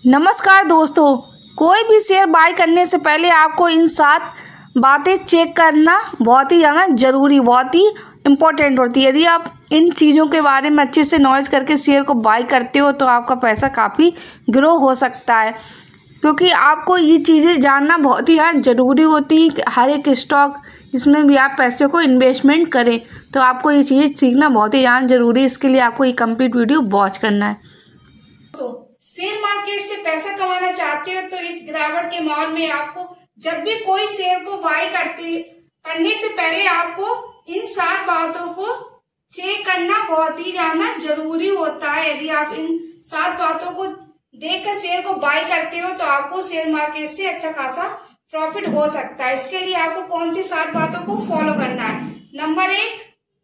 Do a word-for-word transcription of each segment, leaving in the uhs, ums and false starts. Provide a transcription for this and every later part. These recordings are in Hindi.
नमस्कार दोस्तों, कोई भी शेयर बाय करने से पहले आपको इन सात बातें चेक करना बहुत ही ज़्यादा ज़रूरी, बहुत ही इम्पोर्टेंट होती है। यदि आप इन चीज़ों के बारे में अच्छे से नॉलेज करके शेयर को बाय करते हो तो आपका पैसा काफ़ी ग्रो हो सकता है, क्योंकि आपको ये चीज़ें जानना बहुत ही ज़्यादा ज़रूरी होती हैं कि हर एक स्टॉक जिसमें भी आप पैसे को इन्वेस्टमेंट करें तो आपको ये चीज़ें सीखना बहुत ही ज़्यादा ज़रूरी है। इसके लिए आपको ये कंप्लीट वीडियो वॉच करना है। तो शेयर मार्केट से पैसा कमाना चाहते हो तो इस गिरावट के माहौल में आपको जब भी कोई शेयर को बाय करते करने से पहले आपको इन सात बातों को चेक करना बहुत ही ज्यादा जरूरी होता है। यदि आप इन सात बातों को देखकर शेयर को बाय करते हो तो आपको शेयर मार्केट से अच्छा खासा प्रॉफिट हो सकता है। इसके लिए आपको कौन सी सात बातों को फॉलो करना है। नंबर एक,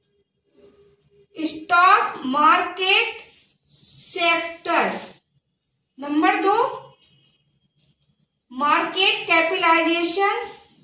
स्टॉक मार्केट सेक्टर। नंबर दो, market capitalisation.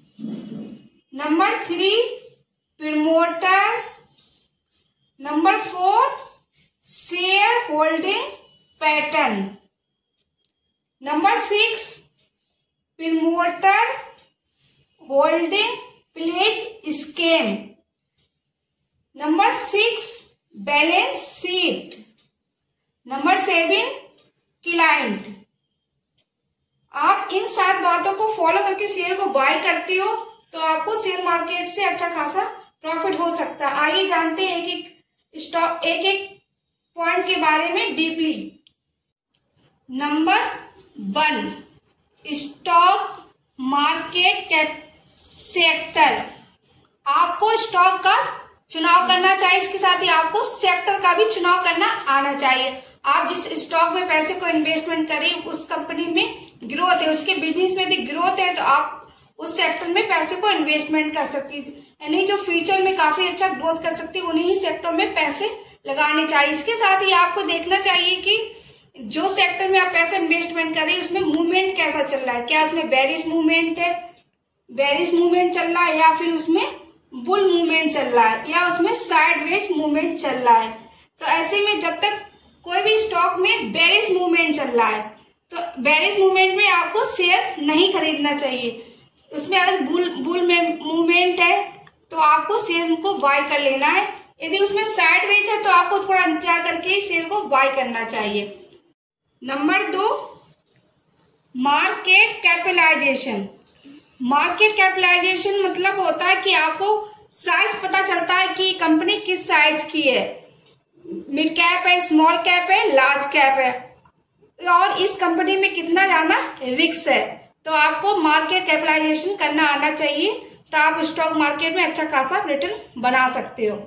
Number three, promoter. Number four, share holding pattern. Number six, promoter holding pledge scheme. Number six, balance sheet. Number seven, client. आप इन सात बातों को फॉलो करके शेयर को बाय करते हो तो आपको शेयर मार्केट से अच्छा खासा प्रॉफिट हो सकता है। आइए जानते हैं एक एक स्टॉक एक एक पॉइंट के बारे में deeply. Number one, stock market cap sector. आपको स्टॉक का चुनाव करना चाहिए, इसके साथ ही आपको सेक्टर का भी चुनाव करना आना चाहिए। आप जिस स्टॉक में पैसे को इन्वेस्टमेंट करें उस कंपनी में ग्रोथ है, उसके बिजनेस में यदि ग्रोथ है तो आप उस सेक्टर में पैसे को इन्वेस्टमेंट कर सकती है, यानी जो फ्यूचर में काफी अच्छा ग्रोथ कर सकती है उन्हीं ही सेक्टर में पैसे लगाने चाहिए। इसके साथ ही आपको देखना चाहिए कि जो सेक्टर में आप पैसा इन्वेस्टमेंट करें उसमें मूवमेंट कैसा चल रहा है, क्या उसमें बेरिश मूवमेंट है, बेरिश मूवमेंट चल रहा है, या फिर उसमें बुल मूवमेंट चल रहा है, या उसमें साइडवेज मूवमेंट चल रहा है। तो ऐसे में जब तक कोई भी स्टॉक में बेरिश मूवमेंट चल रहा है तो बेरिश मूवमेंट में आपको शेयर नहीं खरीदना चाहिए। उसमें अगर बुल बुल में मूवमेंट है तो आपको शेयर को बाय कर लेना है। यदि उसमें साइडवेज है तो आपको थोड़ा इंतजार करके शेयर को बाय करना चाहिए। नंबर दो, मार्केट कैपिटलाइजेशन। मार्केट कैपिटलाइजेशन मतलब होता है कि आपको साइज पता चलता है कि कंपनी किस साइज की है, मिड कैप है, स्मॉल कैप है, लार्ज कैप है, और इस कंपनी में कितना ज्यादा रिस्क है। तो आपको मार्केट कैपिटलाइजेशन करना आना चाहिए तो आप स्टॉक मार्केट में अच्छा खासा रिटर्न बना सकते हो।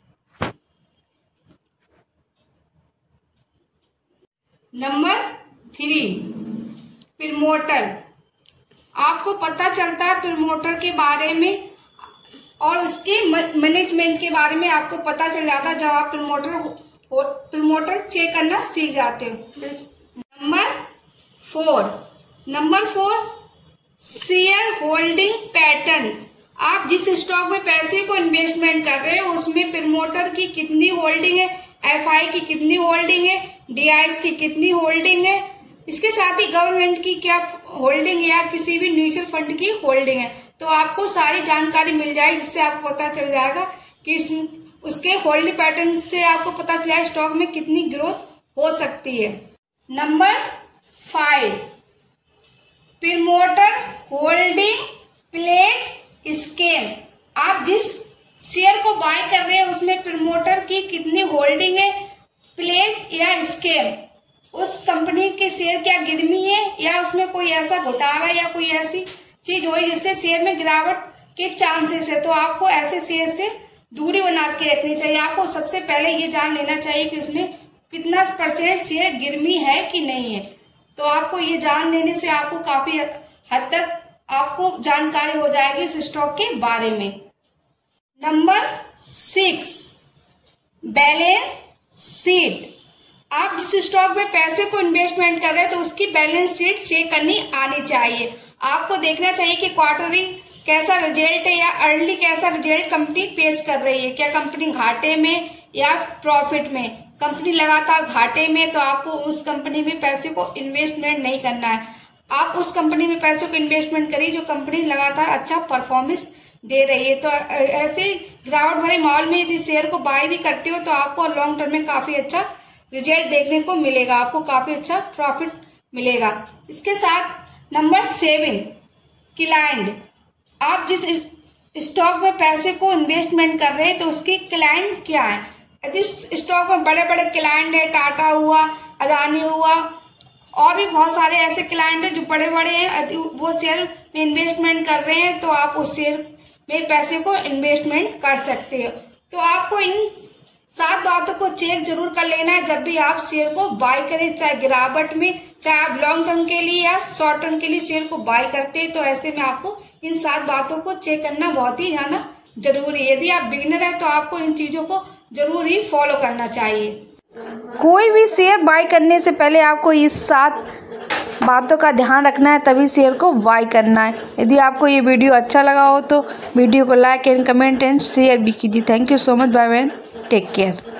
Number three, promoter. आपको पता चलता है प्रमोटर के बारे में और उसके मैनेजमेंट के बारे में आपको पता चल जाता है जब आप प्रमोटर प्रमोटर चेक करना सीख जाते हो। Number four number four share holding pattern. आप जिस स्टॉक में पैसे को इन्वेस्टमेंट कर रहे हो उसमें प्रमोटर की कितनी होल्डिंग है, एफआई की कितनी होल्डिंग है, डीआईएस की कितनी होल्डिंग है, इसके साथ ही गवर्नमेंट की क्या होल्डिंग है या किसी भी म्यूचुअल फंड की होल्डिंग है। तो आपको सारी जानकारी मिल जाएगी जिससे आपको पता चल जाएगा कि इस उसके होल्डिंग पैटर्न से आपको पता चला स्टॉक में कितनी ग्रोथ हो सकती है। Number five, promoter holding pledge scheme. आप जिस शेयर को बाय कर रहे हैं उसमें प्रमोटर की कितनी होल्डिंग है, प्लेज या स्कीम, उस कंपनी के शेयर क्या गिरवी है या उसमें कोई ऐसा घोटाला या कोई ऐसी चीज हो रही जिससे शेयर में गिरावट के चांसेस है, तो आपको ऐसे शेयर से दूरी बना के रखनी चाहिए। आपको सबसे पहले ये जान लेना चाहिए कि उसमें कितना परसेंट शेयर गिरवी है कि नहीं है। तो आपको ये जान लेने से आपको काफी हद तक आपको जानकारी हो जाएगी उस स्टॉक के बारे में। Number six, balance sheet. आप जिस स्टॉक में पैसे को इन्वेस्टमेंट कर रहे हैं तो उसकी बैलेंस शीट चेक करनी आनी चाहिए। आपको देखना चाहिए कि क्वार्टरली कैसा रिजल्ट है या अर्ली कैसा रिजल्ट कंपनी पेश कर रही है, क्या कंपनी घाटे में या प्रॉफिट में, कंपनी लगातार घाटे में, तो आपको उस कंपनी में पैसे को इन्वेस्टमेंट नहीं करना है। आप उस कंपनी में पैसे को इन्वेस्टमेंट करिए जो कंपनी लगातार अच्छा परफॉर्मेंस दे रही है। तो ऐसे गिरावट भरे माहौल में यदि शेयर को बाय भी करते हो तो आपको लॉन्ग टर्म में काफी अच्छा रिजल्ट देखने को मिलेगा, आपको काफी अच्छा प्रॉफिट मिलेगा। इसके साथ नंबर सेवन, क्लाइंट। आप जिस स्टॉक में पैसे को इन्वेस्टमेंट कर रहे हैं तो उसके क्लाइंट क्या है। यदि स्टॉक में बड़े बड़े क्लाइंट है, टाटा हुआ, अदानी हुआ, और भी बहुत सारे ऐसे क्लाइंट हैं जो बड़े बड़े हैं, यदि वो शेयर में इन्वेस्टमेंट कर रहे हैं तो आप उस शेयर में पैसे को इन्वेस्टमेंट कर सकते हो। तो आपको इन सात बातों को चेक जरूर कर लेना है जब भी आप शेयर को बाय करें, चाहे गिरावट में, चाहे आप लॉन्ग टर्म के लिए या शॉर्ट टर्म के लिए शेयर को बाय करते हैं। तो ऐसे में आपको इन सात बातों को चेक करना बहुत ही ज्यादा जरूरी है। यदि आप बिगिनर है तो आपको इन चीजों को जरूर ही फॉलो करना चाहिए। कोई भी शेयर बाय करने से पहले आपको इस सात बातों का ध्यान रखना है, तभी शेयर को बाय करना है। यदि आपको ये वीडियो अच्छा लगा हो तो वीडियो को like and comment and share भी कीजिए। Thank you so much, bye bye, take care.